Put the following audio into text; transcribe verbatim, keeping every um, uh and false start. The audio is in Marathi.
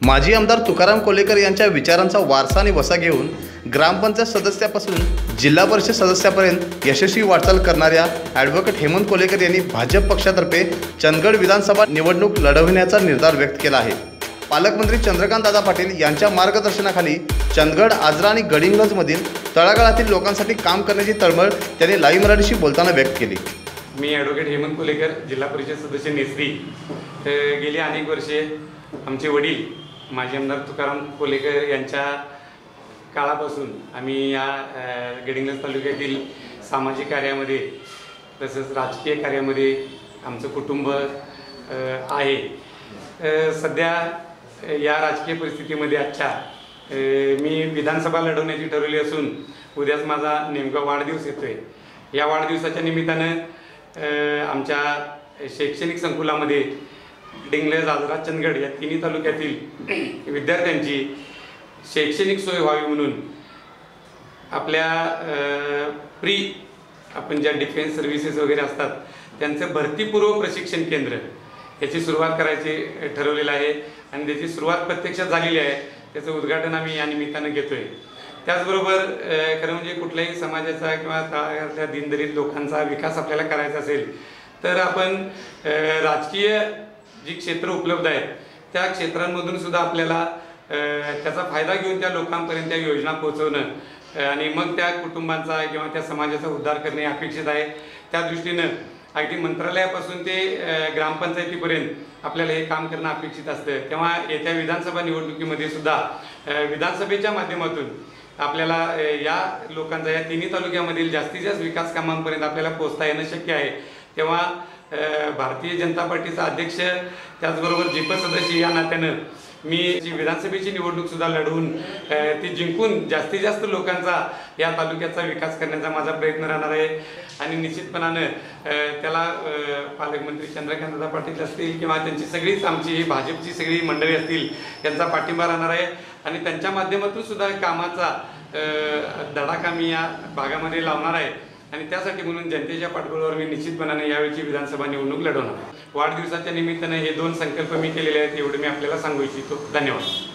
माजी आमदार तुकाराम कोल्हेकर यांच्या विचारांचा वारसा आणि वसा घेऊन ग्रामपंचायत सदस्यापासून जिल्हा परिषद सदस्यापर्यंत यशस्वी वाटचाल करणाऱ्या ॲडव्होकेट हेमंत कोल्हेकर यांनी भाजप पक्षातर्फे चंदगड विधानसभा निवडणूक लढवण्याचा निर्धार व्यक्त केला आहे। पालकमंत्री चंद्रकांत दादा पाटील यांच्या मार्गदर्शनाखाली चंदगड, आजरा आणि गडिंग्लजमधील तळागाळातील लोकांसाठी काम करण्याची तळमळ त्यांनी लाईव्ह मराठीशी बोलताना व्यक्त केली। मी ॲडव्होकेट हेमंत कोल्हेकर, जिल्हा परिषद सदस्य नेसरी। गेली अनेक वर्षे आमचे वडील माजी आमदार तुकाराम कोल्हेकर यांच्या काळापासून आम्ही या गडिंग्लज तालुक्यातील सामाजिक कार्यामध्ये तसेच राजकीय कार्यामध्ये आमचं कुटुंब आहे। सध्या या राजकीय परिस्थितीमध्ये आजच्या मी विधानसभा लढवण्याची ठरवली असून उद्याच माझा नेमका वाढदिवस येतोय। या वाढदिवसाच्या निमित्तानं आमच्या शैक्षणिक संकुलामध्ये गडिंग्लज, आजरा, चंदगड या तिन्ही तालुक्यातील विद्यार्थ्यांची शैक्षणिक सोय व्हावी म्हणून आपल्या प्री आपण ज्या डिफेन्स सर्व्हिसेस वगैरे असतात त्यांचं भरतीपूर्व प्रशिक्षण केंद्र याची सुरुवात करायची ठरवलेलं आहे आणि त्याची सुरुवात प्रत्यक्षात झालेली आहे। त्याचं उद्घाटन आम्ही या निमित्तानं घेतोय। त्याचबरोबर खरं म्हणजे कुठल्याही समाजाचा किंवा तळागाळातल्या दीनदलित लोकांचा विकास आपल्याला करायचा असेल तर आपण राजकीय जी क्षेत्र उपलब्ध आहेत त्या क्षेत्रांमधून सुद्धा आपल्याला त्याचा फायदा घेऊन त्या लोकांपर्यंत त्या योजना पोहोचवणं आणि मग त्या कुटुंबांचा किंवा त्या समाजाचा उद्धार करणे अपेक्षित आहे। त्या दृष्टीनं अगदी मंत्रालयापासून ते ग्रामपंचायतीपर्यंत आपल्याला हे काम करणं अपेक्षित असतं। तेव्हा येत्या विधानसभा निवडणुकीमध्ये सुद्धा विधानसभेच्या माध्यमातून आपल्याला या लोकांचा या तिन्ही तालुक्यामधील जास्तीत जास्त विकास कामांपर्यंत आपल्याला पोहोचता येणं शक्य आहे। तेव्हा भारतीय जनता पार्टीचा अध्यक्ष त्याचबरोबर जिप सदस्य या नात्यानं मी जी विधानसभेची निवडणूक सुद्धा लढवून ती जिंकून जास्तीत जास्त लोकांचा या तालुक्याचा विकास करण्याचा माझा प्रयत्न राहणार आहे आणि निश्चितपणानं त्याला पालकमंत्री चंद्रकांत दादा पाटील असतील किंवा त्यांची सगळीच आमची ही भाजपची सगळी मंडळी असतील त्यांचा पाठिंबा राहणार आहे आणि त्यांच्या माध्यमातून सुद्धा कामाचा धडाका मी या भागामध्ये लावणार आहे आणि त्यासाठी म्हणून जनतेच्या पाठबळावर मी निश्चितपणाने यावेळची विधानसभा निवडणूक लढवणार। वाढदिवसाच्या निमित्ताने हे दोन संकल्प मी केलेले आहेत एवढे मी आपल्याला सांगू इच्छितो। धन्यवाद।